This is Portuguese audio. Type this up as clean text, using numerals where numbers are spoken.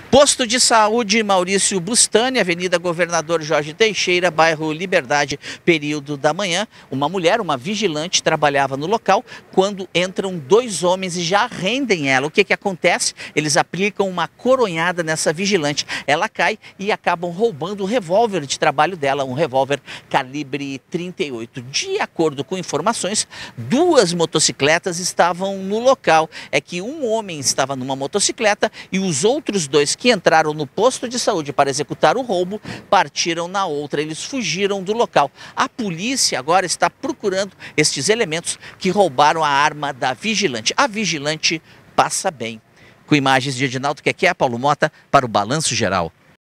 Posto de saúde Maurício Bustani, Avenida Governador Jorge Teixeira, bairro Liberdade, período da manhã. Uma mulher, uma vigilante, trabalhava no local quando entram dois homens e já rendem ela. O que acontece? Eles aplicam uma coronhada nessa vigilante. Ela cai e acabam roubando o revólver de trabalho dela, um revólver calibre 38. De acordo com informações, duas motocicletas estavam no local. É que um homem estava numa motocicleta e os outros dois que entraram no posto de saúde para executar o roubo partiram na outra. Eles fugiram do local. A polícia agora está procurando estes elementos que roubaram a arma da vigilante. A vigilante passa bem. Com imagens de Edinaldo Quequé, Paulo Mota, para o Balanço Geral.